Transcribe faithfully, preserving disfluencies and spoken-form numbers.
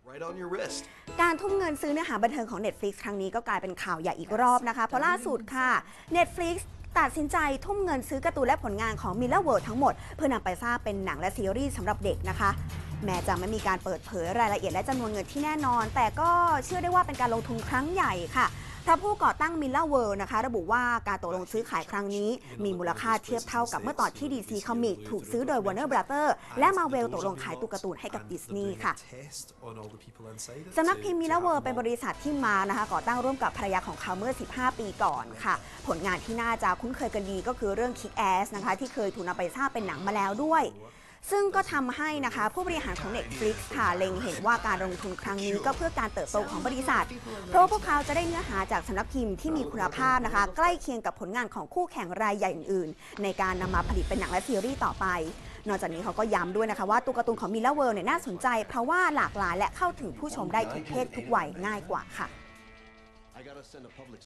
การทุ่มเงินซื้อเนื้อหาบันเทิงของ Netflix ครั้งนี้ก็กลายเป็นข่าวใหญ่อีกรอบนะคะเพราะล่าสุดค่ะ Netflix ตัดสินใจทุ่มเงินซื้อการ์ตูนและผลงานของ Miller World ทั้งหมดเพื่อนำไปสร้างเป็นหนังและซีรีส์สำหรับเด็กนะคะแม้จะไม่มีการเปิดเผยรายละเอียดและจำนวนเงินที่แน่นอนแต่ก็เชื่อได้ว่าเป็นการลงทุนครั้งใหญ่ค่ะเพราะผู้ก่อตั้ง Miller World นะคะระบุว่าการตกลงซื้อขายครั้งนี้มีมูลค่าเทียบเท่ากับเมื่อตอนที่ ดี ซี Comics ถูกซื้อโดย Warner Brothers และ Marvel ตกลงขายตัวการ์ตูนให้กับดิสนีย์ค่ะสำนักพิมพ์ Miller World เป็นบริษัทที่มานะคะก่อตั้งร่วมกับภรรยาของเขาเมื่อสิบห้าปีก่อนค่ะผลงานที่น่าจะคุ้นเคยกันดีก็คือเรื่อง Kick-Ass นะคะที่เคยถูกนำไปสร้างเป็นหนังมาแล้วด้วยซึ่งก็ทำให้นะคะผู้บริหารของ Netflix ค่ะเล็งเห็นว่าการลงทุนครั้งนี้ก็เพื่อการเติบโตของบริษัทเพราะว่าพวกเขาจะได้เนื้อหาจากสำนักพิมพ์ที่มีคุณภาพนะคะใกล้เคียงกับผลงานของคู่แข่งรายใหญ่อื่นๆในการนำมาผลิตเป็นหนังและซีรีส์ต่อไปนอกจากนี้เขาก็ย้ำด้วยนะคะว่าตัวการ์ตูนของ Miller World เนี่ยน่าสนใจเพราะว่าหลากหลายและเข้าถึงผู้ชมได้ทุกเพศทุกวัยง่ายกว่าค่ะ